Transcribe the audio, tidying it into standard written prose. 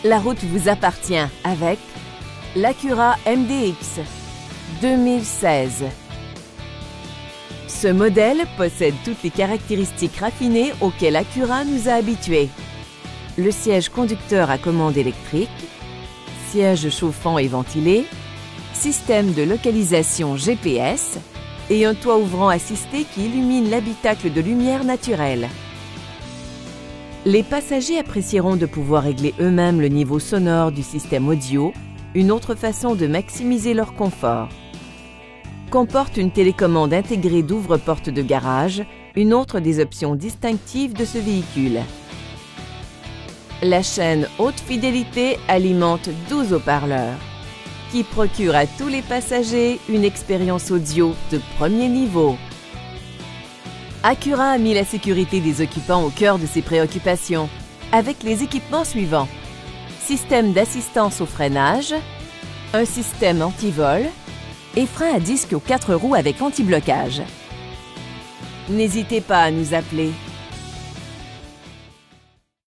La route vous appartient avec l'Acura MDX 2016. Ce modèle possède toutes les caractéristiques raffinées auxquelles Acura nous a habitués. Le siège conducteur à commande électrique, siège chauffant et ventilé, système de localisation GPS et un toit ouvrant assisté qui illumine l'habitacle de lumière naturelle. Les passagers apprécieront de pouvoir régler eux-mêmes le niveau sonore du système audio, une autre façon de maximiser leur confort. Comporte une télécommande intégrée d'ouvre-porte de garage, une autre des options distinctives de ce véhicule. La chaîne haute fidélité alimente 12 haut-parleurs, qui procurent à tous les passagers une expérience audio de premier niveau. Acura a mis la sécurité des occupants au cœur de ses préoccupations, avec les équipements suivants: système d'assistance au freinage, un système anti-vol et frein à disque aux 4 roues avec anti-blocage. N'hésitez pas à nous appeler